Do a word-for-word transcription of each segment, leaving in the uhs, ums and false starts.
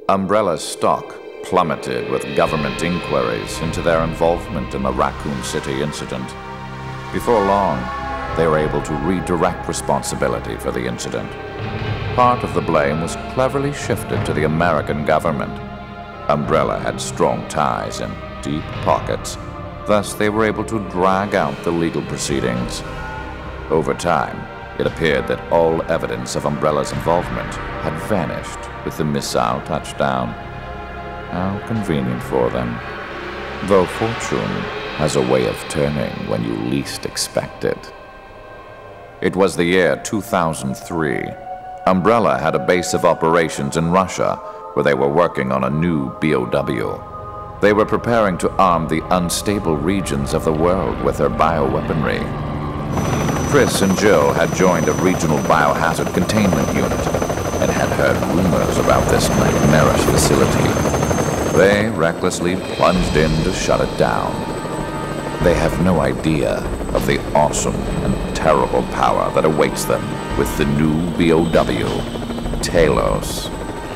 Umbrella's stock plummeted with government inquiries into their involvement in the Raccoon City incident. Before long, they were able to redirect responsibility for the incident. Part of the blame was cleverly shifted to the American government. Umbrella had strong ties and deep pockets, thus they were able to drag out the legal proceedings. Over time, it appeared that all evidence of Umbrella's involvement had vanished with the missile touchdown. How convenient for them. Though fortune has a way of turning when you least expect it. It was the year two thousand three. Umbrella had a base of operations in Russia where they were working on a new B O W They were preparing to arm the unstable regions of the world with their bioweaponry. Chris and Jill had joined a regional biohazard containment unit and had heard rumors about this nightmarish facility. They recklessly plunged in to shut it down. They have no idea of the awesome and terrible power that awaits them with the new B O W, T A L O S.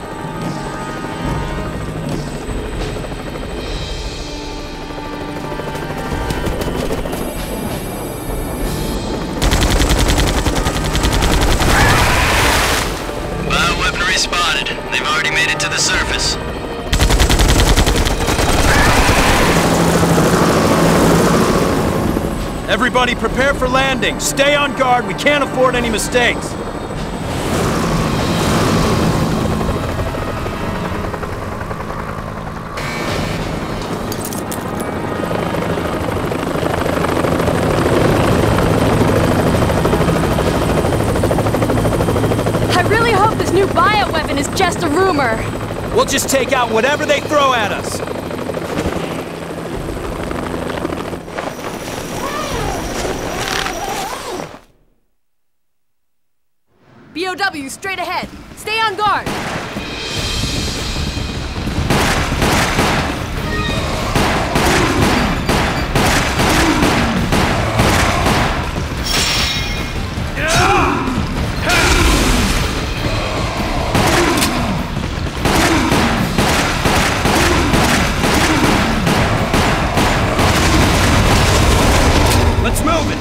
Bioweaponry spotted. They've already made it to the surface. Everybody prepare for landing. Stay on guard. We can't afford any mistakes. I really hope this new bioweapon is just a rumor. We'll just take out whatever they throw at us. B O W straight ahead. Stay on guard. Let's move it.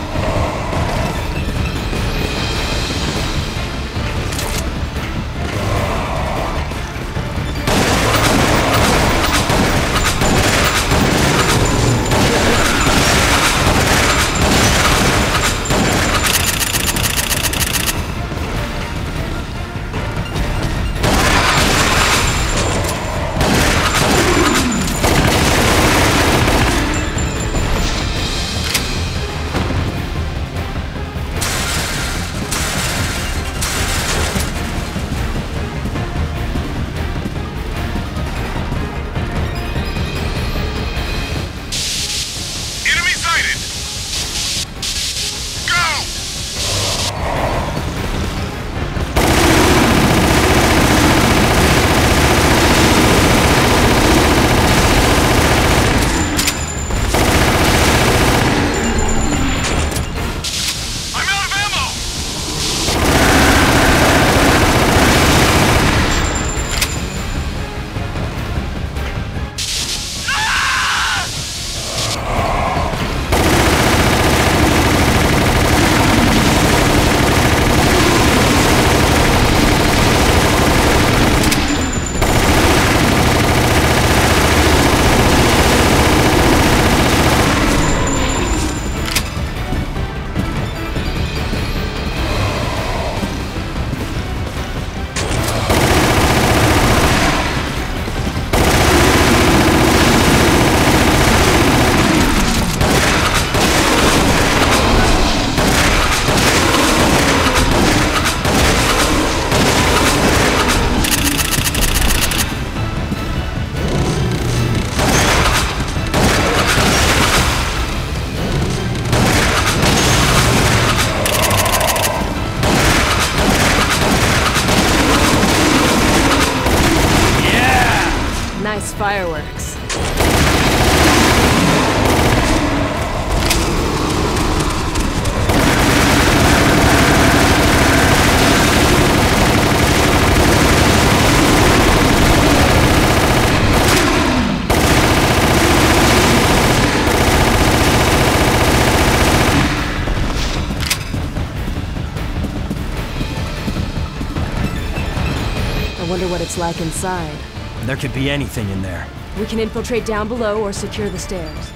wonder what it's like inside. There could be anything in there. We can infiltrate down below or secure the stairs.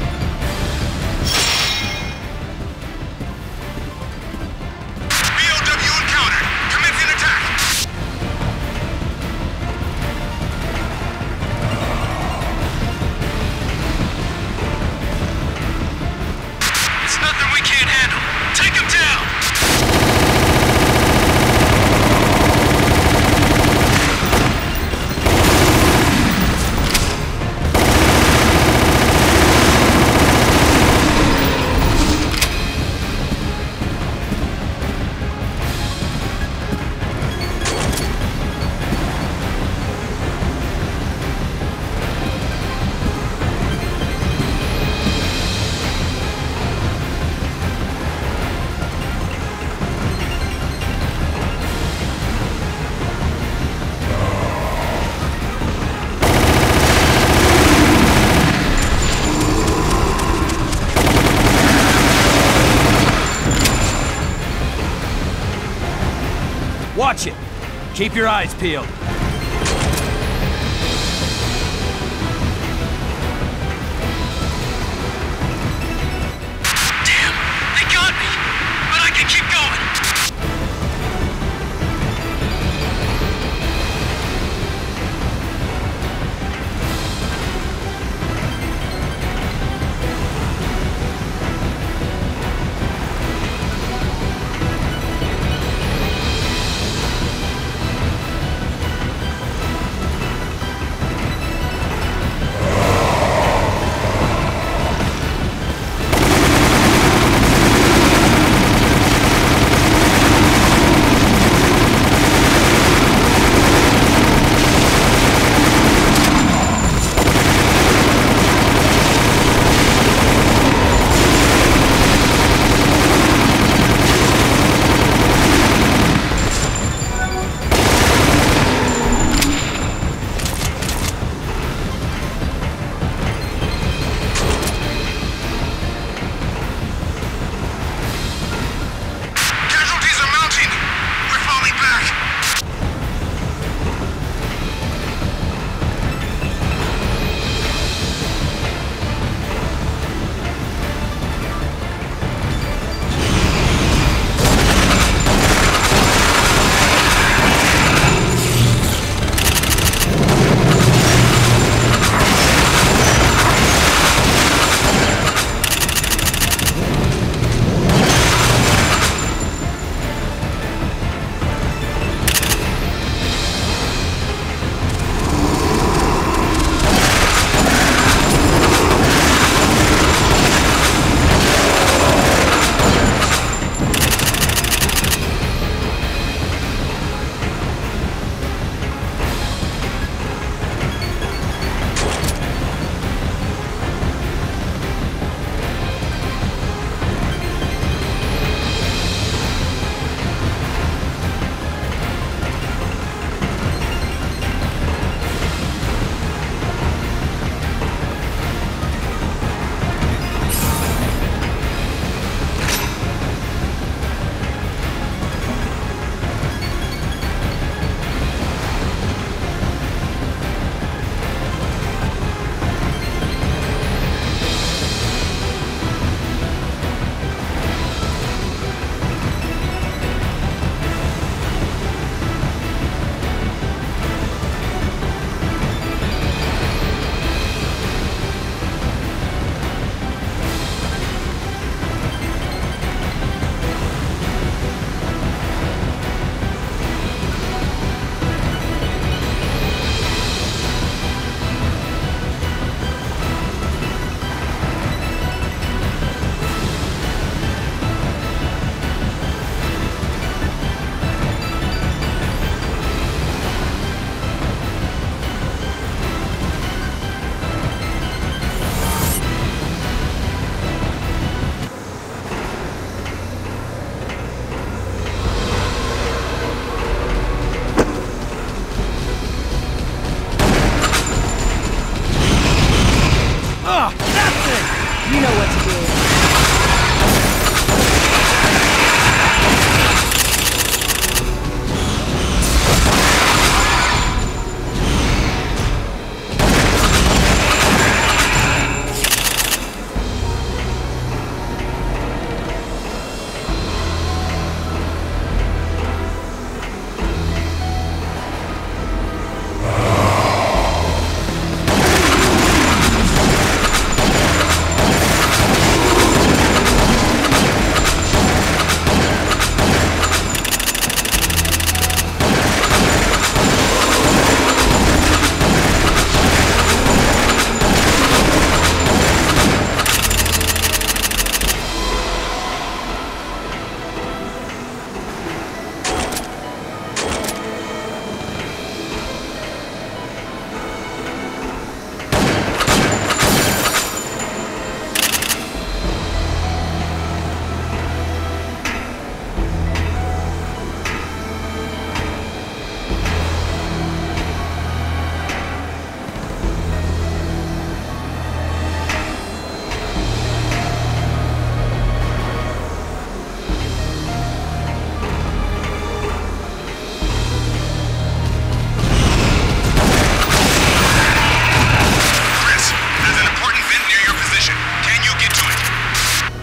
B O W encountered! Commencing attack! It's nothing we can't handle. Take him down! Watch it! Keep your eyes peeled. Damn! They got me! But I can keep going!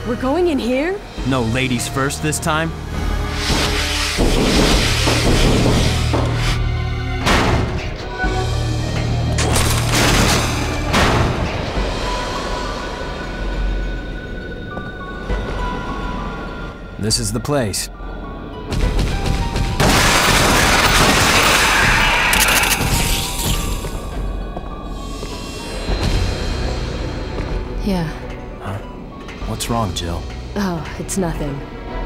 We're going in here? No ladies first this time? This is the place. Yeah. Huh? What's wrong, Jill? Oh, it's nothing.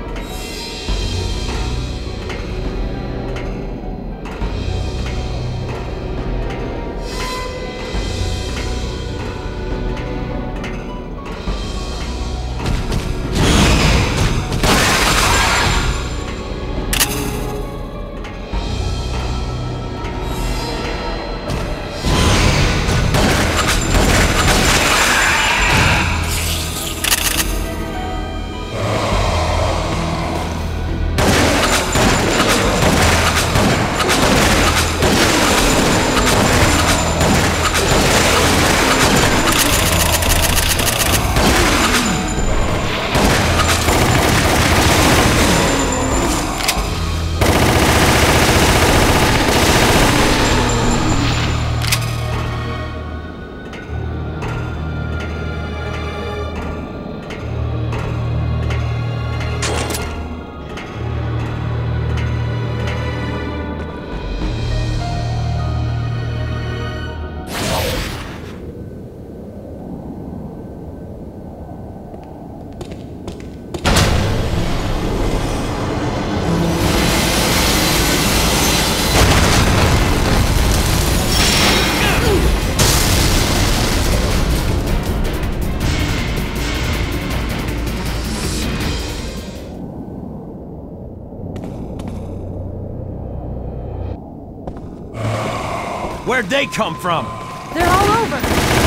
Where'd they come from? They're all over!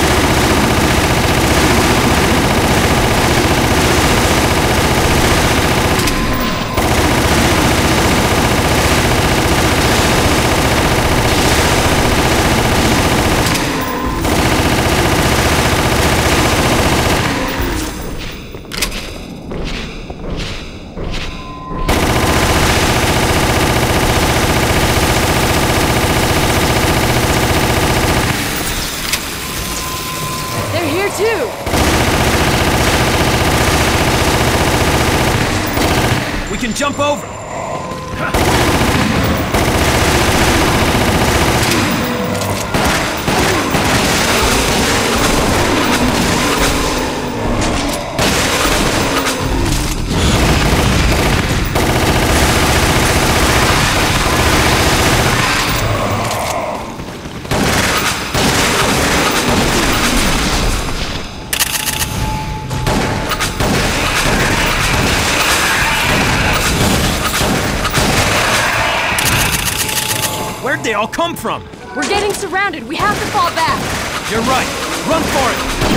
We can jump over! Where'd they all come from? We're getting surrounded. We have to fall back. You're right. Run for it!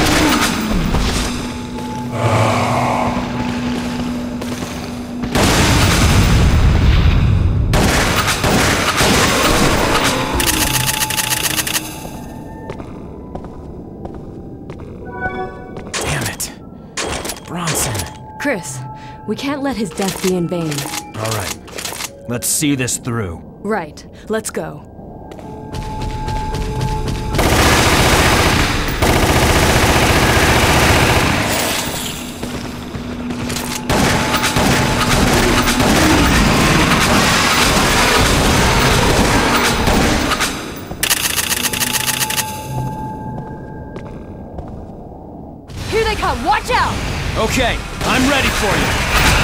Damn it. Bronson. Chris, we can't let his death be in vain. All right. Let's see this through. Right. Let's go. Here they come! Watch out! Okay, I'm ready for you.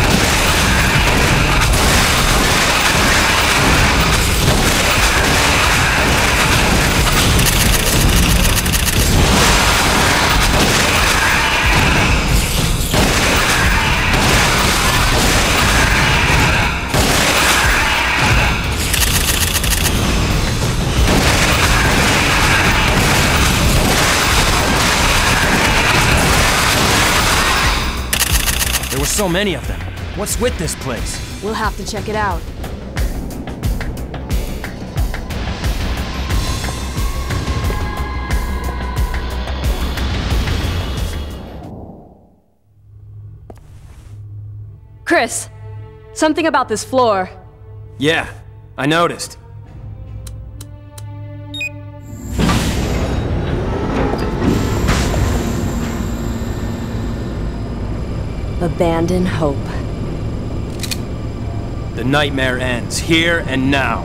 There were so many of them. What's with this place? We'll have to check it out. Chris, something about this floor. Yeah, I noticed. Abandon hope. The nightmare ends here and now.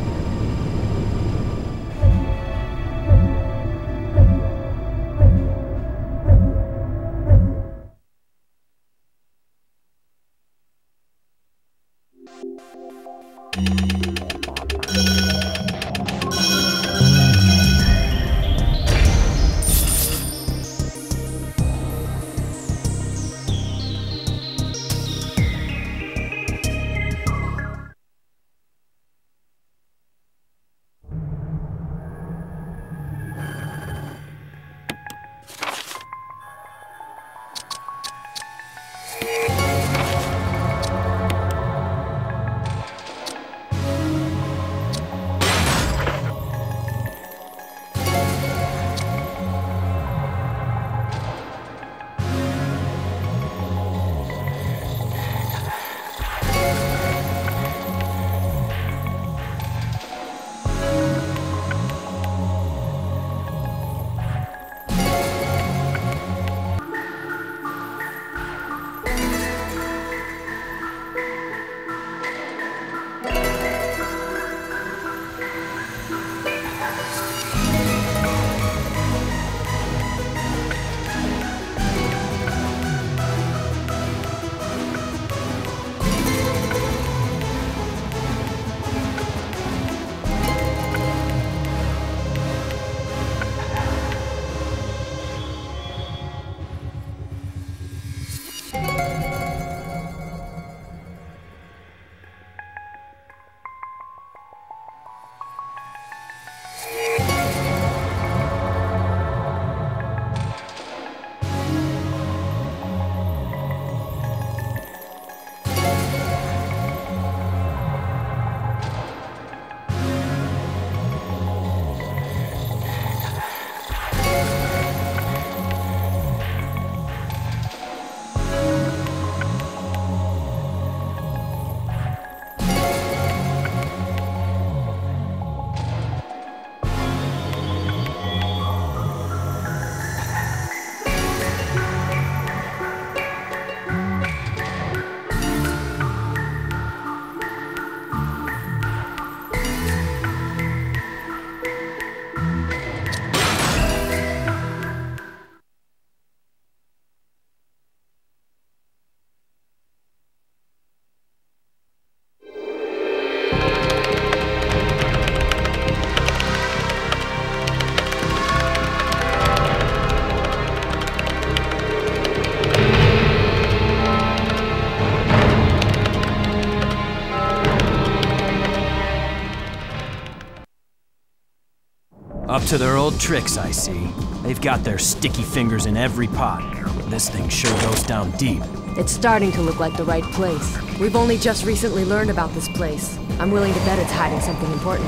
Up to their old tricks, I see. They've got their sticky fingers in every pot. This thing sure goes down deep. It's starting to look like the right place. We've only just recently learned about this place. I'm willing to bet it's hiding something important.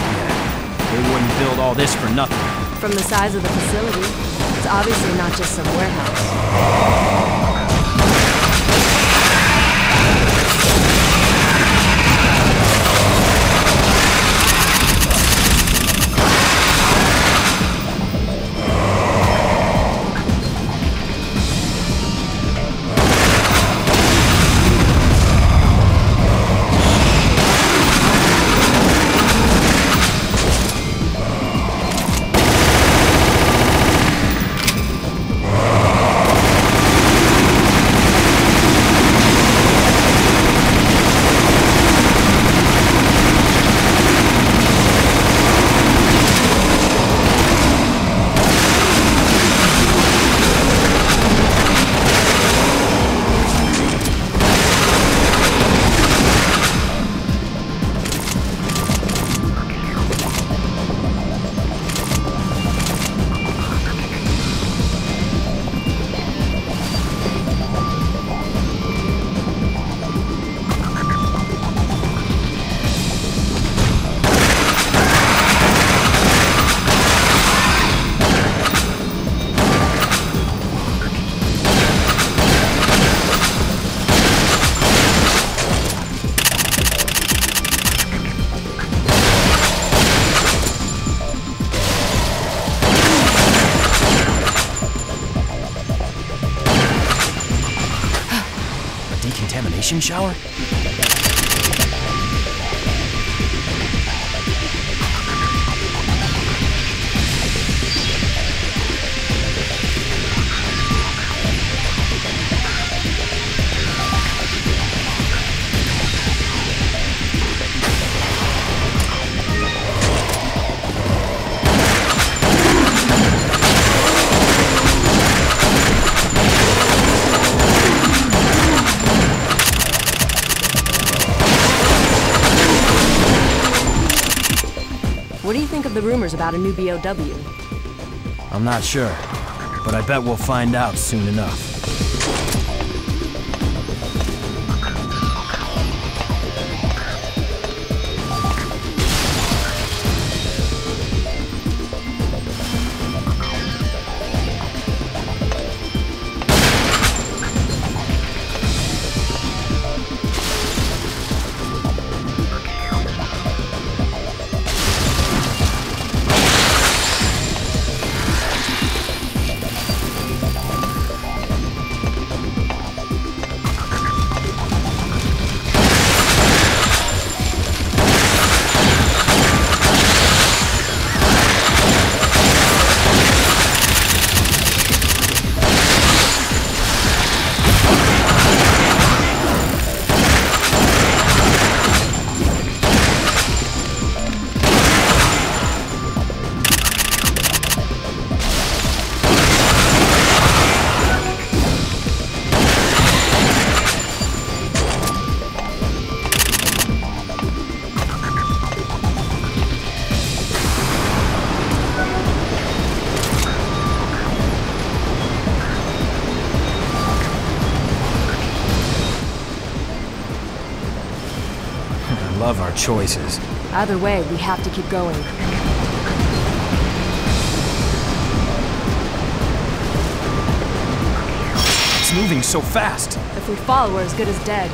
Yeah, they wouldn't build all this for nothing. From the size of the facility, it's obviously not just some warehouse. contamination shower? What do you think of the rumors about a new B O W? I'm not sure, but I bet we'll find out soon enough. Love our choices. Either way, we have to keep going. It's moving so fast. If we fall, we're as good as dead.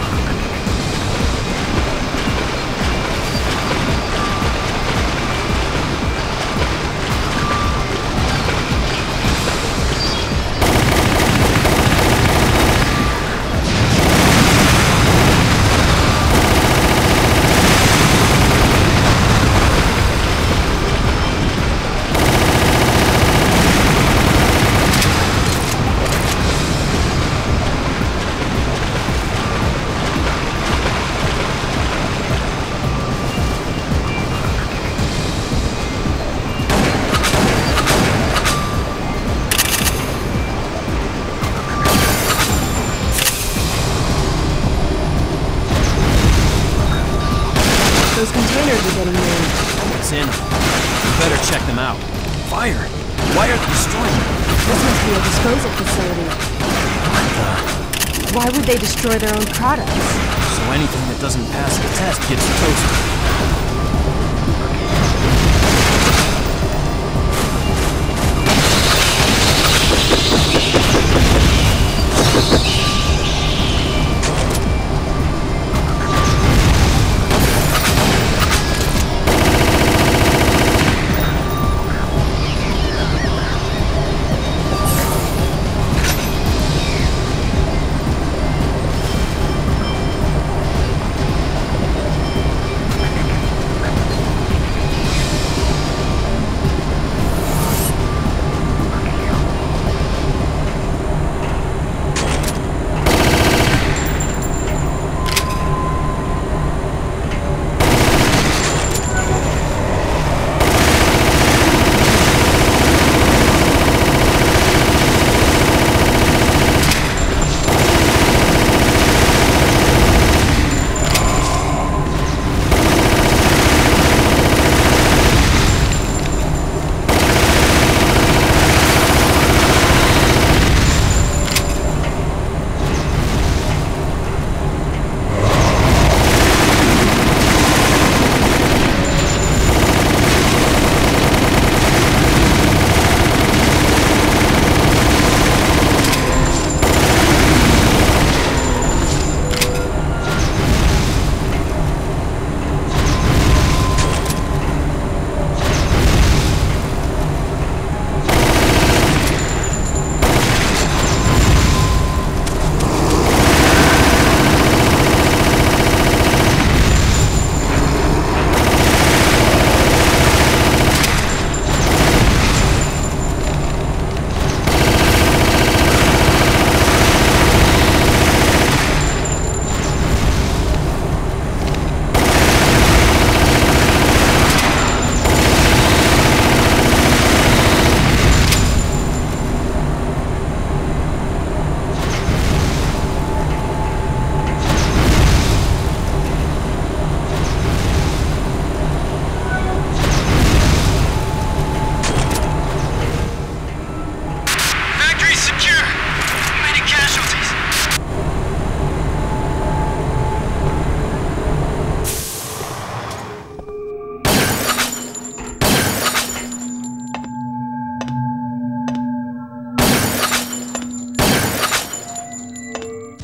Those containers are getting moved. It's in. We better check them out. Fire! Why are they destroying them? This must be a disposal facility. What the? Why would they destroy their own products? So anything that doesn't pass the test gets toasted.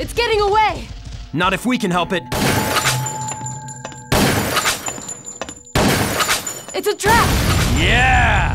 It's getting away! Not if we can help it. It's a trap! Yeah!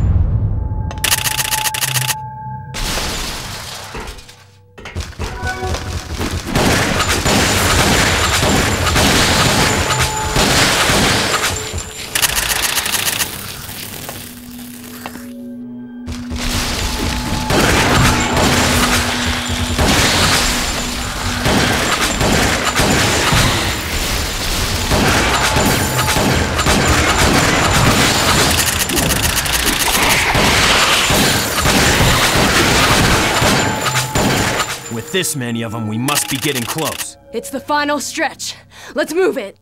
With this many of them, we must be getting close. It's the final stretch. Let's move it.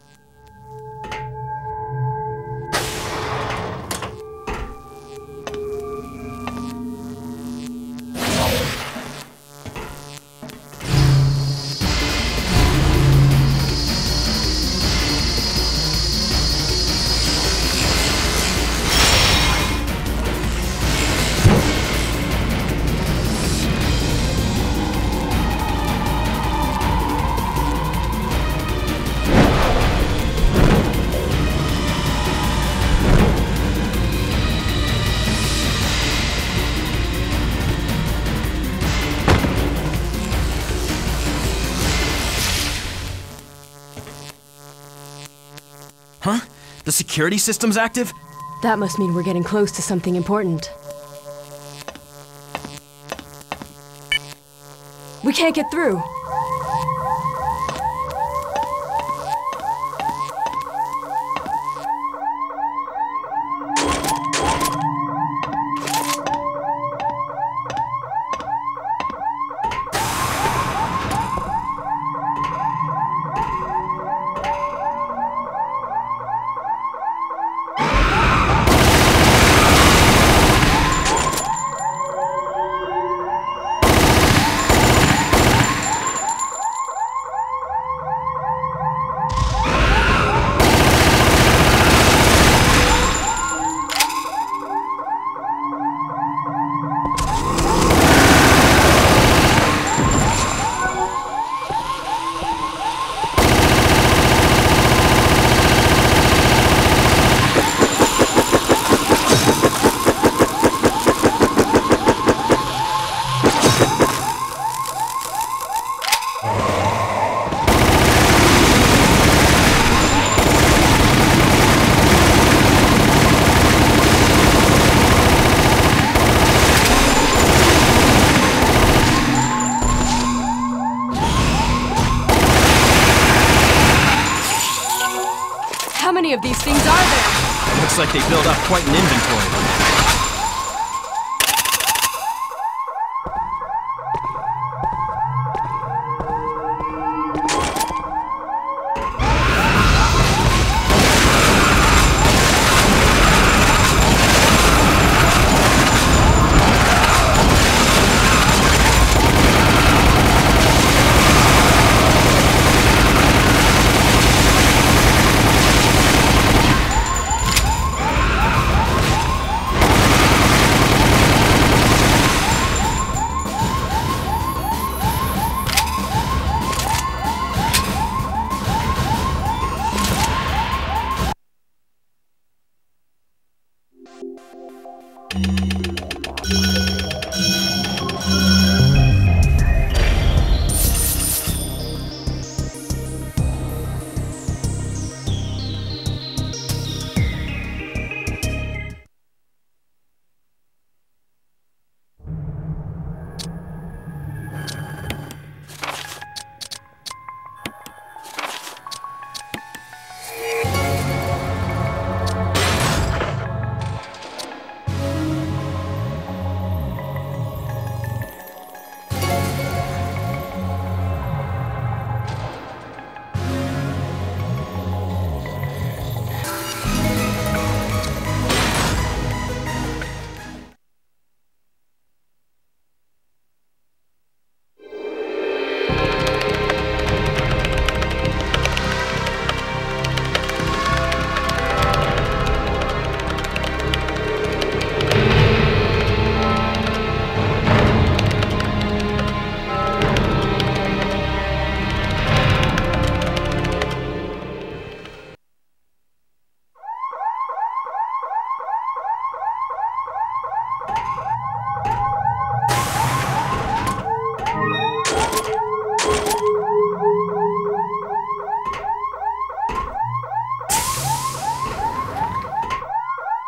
Huh? The security system's active? That must mean we're getting close to something important. We can't get through. How many of these things are there? Looks like they build up quite an inventory.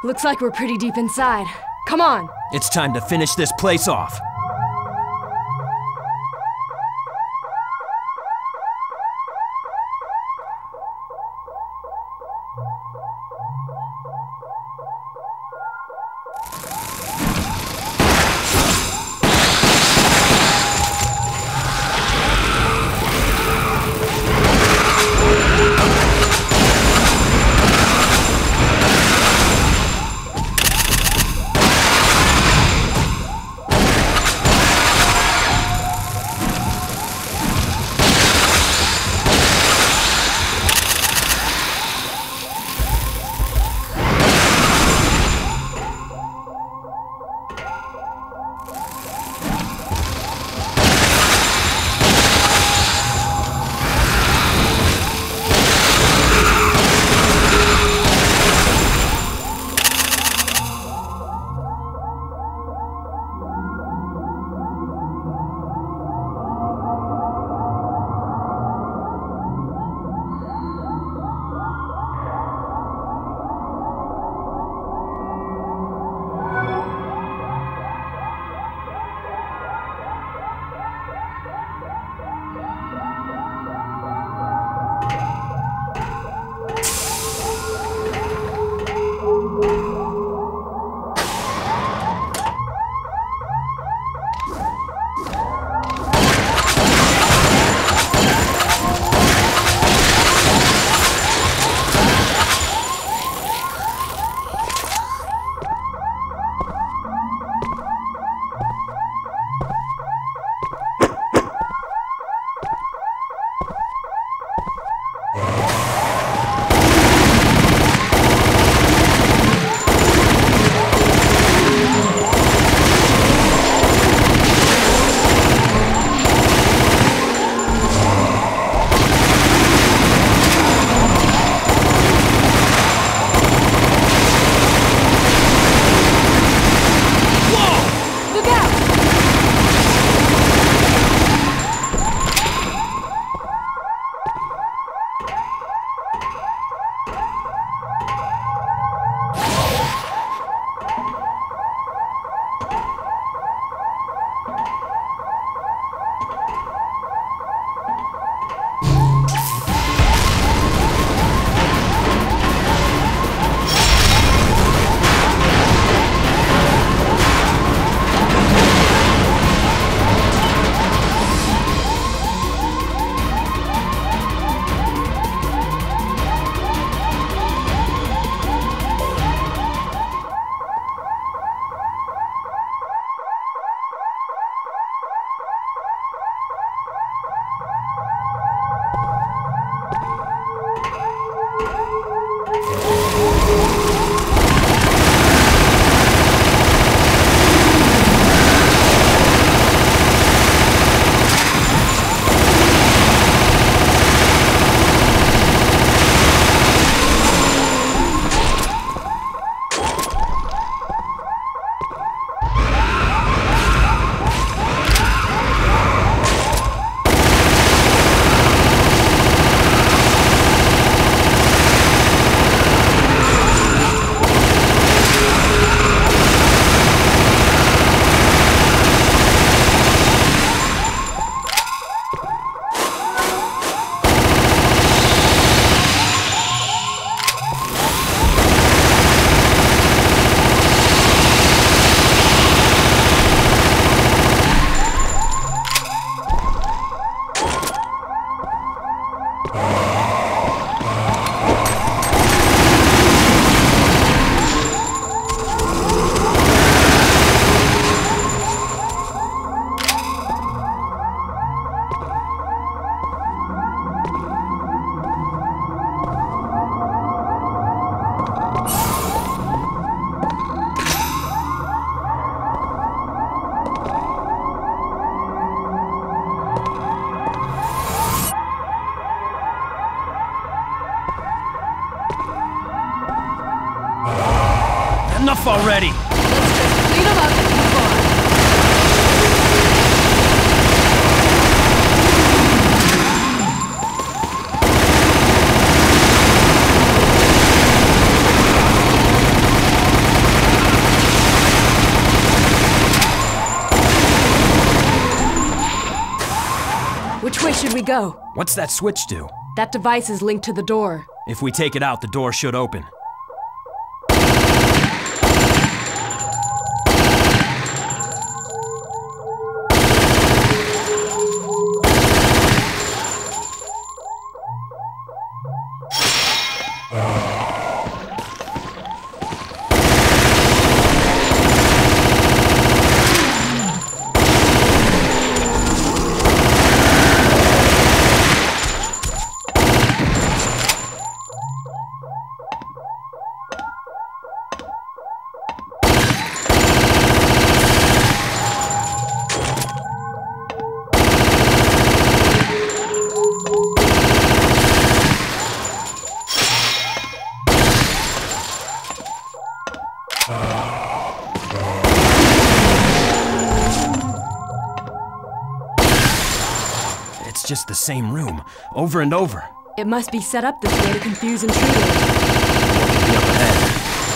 Looks like we're pretty deep inside. Come on! It's time to finish this place off. Enough already! Let's just clean them up and move on. Which way should we go? What's that switch do? That device is linked to the door. If we take it out, the door should open. It's just the same room, over and over. It must be set up this way to confuse intruders. What could be up ahead?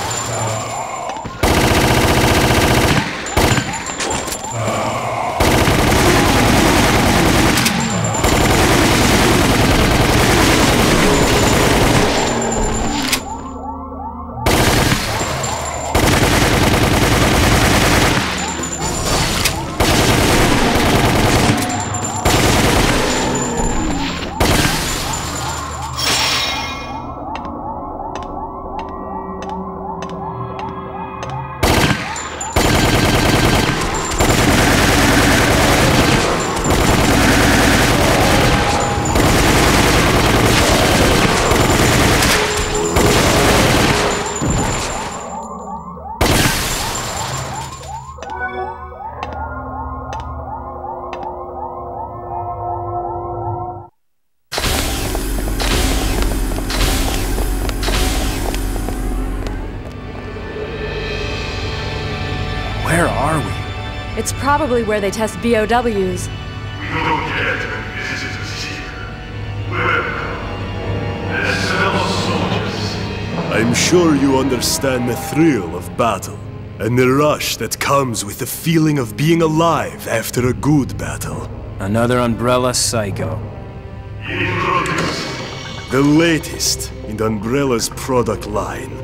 Where are we? It's probably where they test B O Ws. We don't get visitors here. Welcome. As fellow soldiers. I'm sure you understand the thrill of battle, and the rush that comes with the feeling of being alive after a good battle. Another Umbrella Psycho. Introduce. The latest in the Umbrella's product line.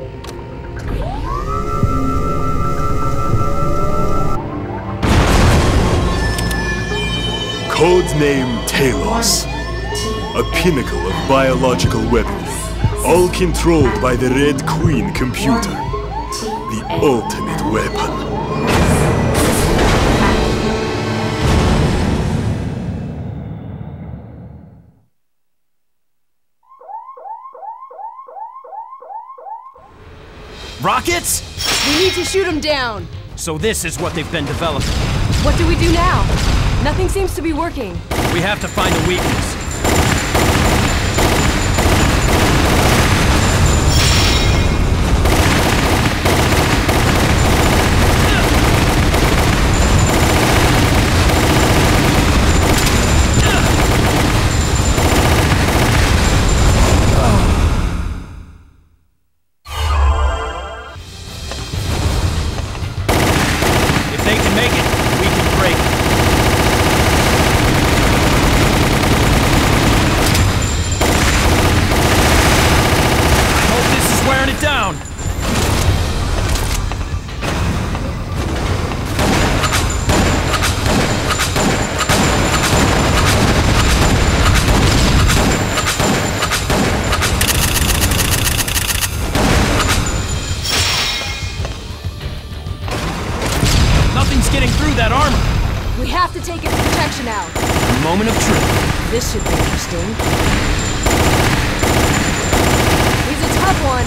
Codename T A L O S. A pinnacle of biological weaponry, all controlled by the Red Queen computer. The ultimate weapon. Rockets? We need to shoot them down. So this is what they've been developing. What do we do now? Nothing seems to be working. We have to find a weakness. If they can make it, we can break it. Wearing it down. Nothing's getting through that armor. We have to take its protection out. A moment of truth. This should be interesting. He's a tough one.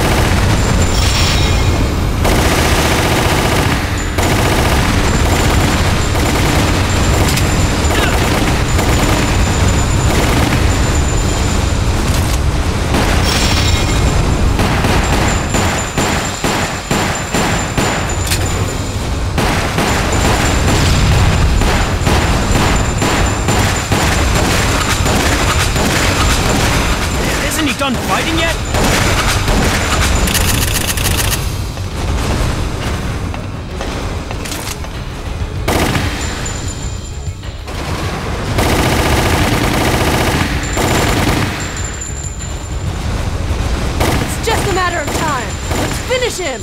Isn't he done fighting yet? Finish him!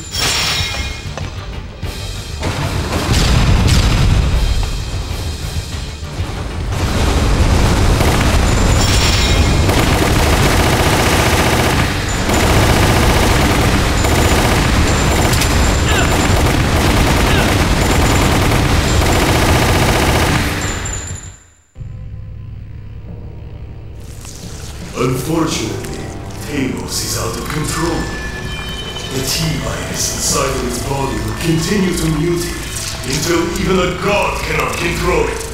Unfortunately, T A L O S is out of control. The T-virus inside of its body will continue to mutate until even a god cannot control it.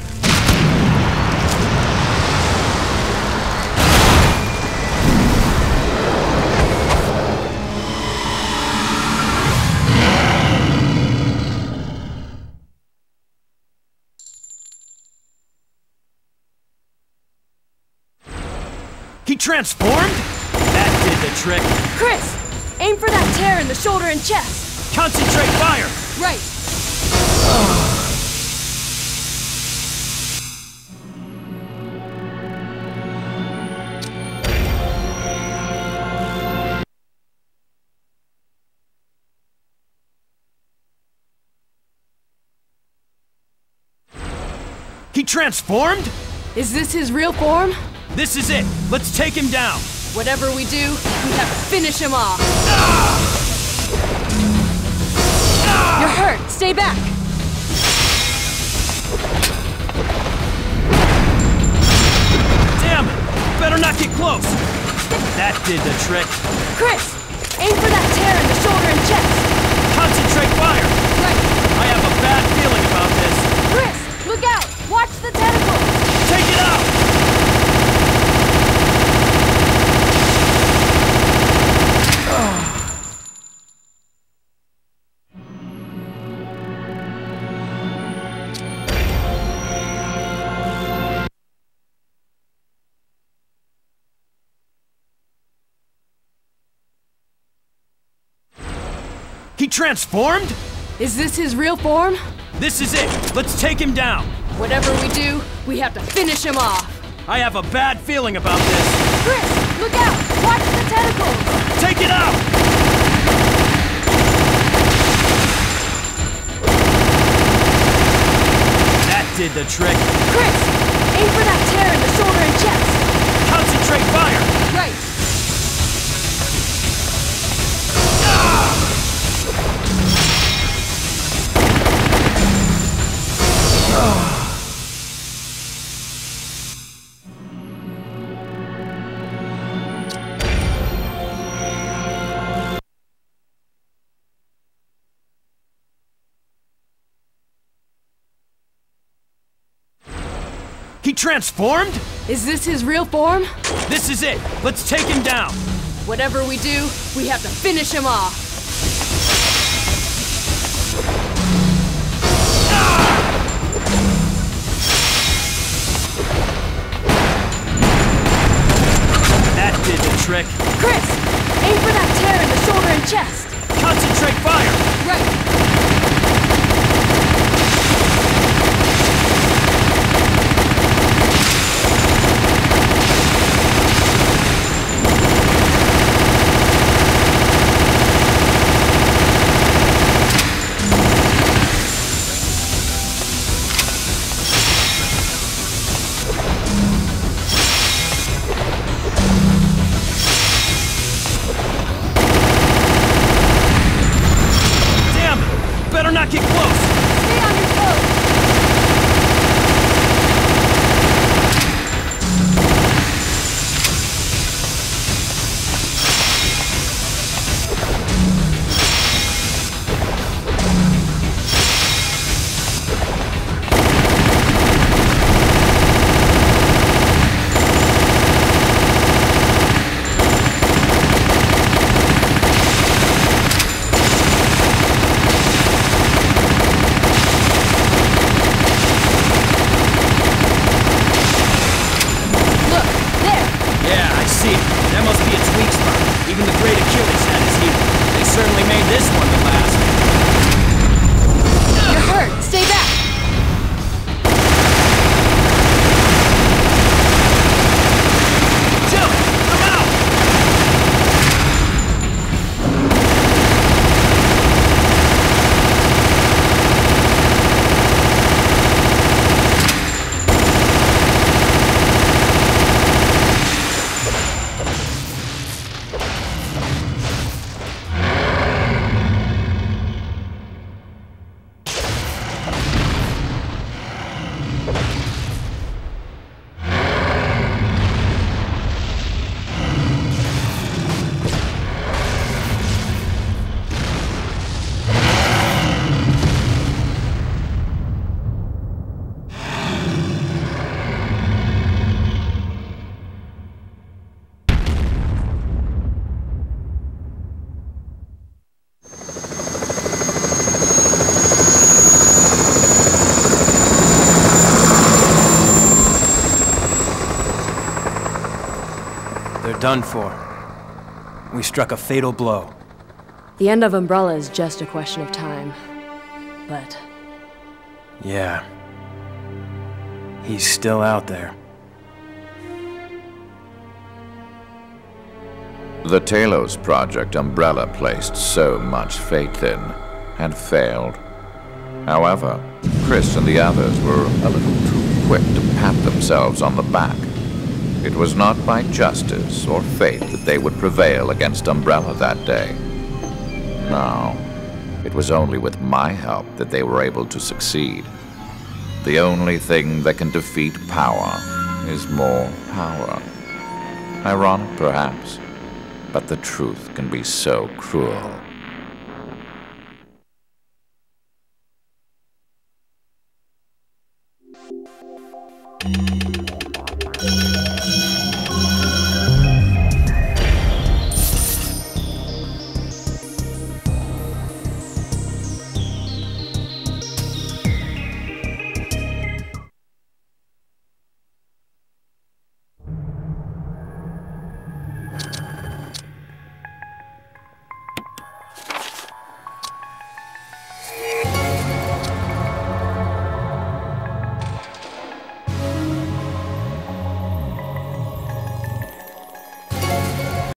He transformed? That did the trick. Chris! Aim for that tear in the shoulder and chest! Concentrate fire! Right! He transformed? Is this his real form? This is it! Let's take him down! Whatever we do, we have to finish him off! You're hurt! Stay back! Damn it! Better not get close! That did the trick. Chris! Aim for that tear in the shoulder and chest! Concentrate fire! Right! I have a bad feeling about this. Chris! Look out! Watch the tentacles! Take it out! He transformed? Is this his real form? This is it! Let's take him down! Whatever we do, we have to finish him off! I have a bad feeling about this. Chris! Look out! Watch the tentacles! Take it out! That did the trick. Chris! Aim for that tear in the shoulder and chest! Concentrate fire! Right! He transformed? Is this his real form? This is it! Let's take him down! Whatever we do, we have to finish him off! That did the trick. Chris! Aim for that tear in the shoulder and chest! Concentrate fire! Right! Better not get close! Stay on your toes! That must be its weak spot. Even the great Achilles had his heel. They certainly made this one to last. You're hurt! Stay back! Jill! Come out! They're done for. We struck a fatal blow. The end of Umbrella is just a question of time. But... Yeah. He's still out there. The T A L O S project Umbrella placed so much faith in had failed. However, Chris and the others were a little too quick to pat themselves on the back. It was not by justice or fate that they would prevail against Umbrella that day. No, it was only with my help that they were able to succeed. The only thing that can defeat power is more power. Ironic, perhaps, but the truth can be so cruel.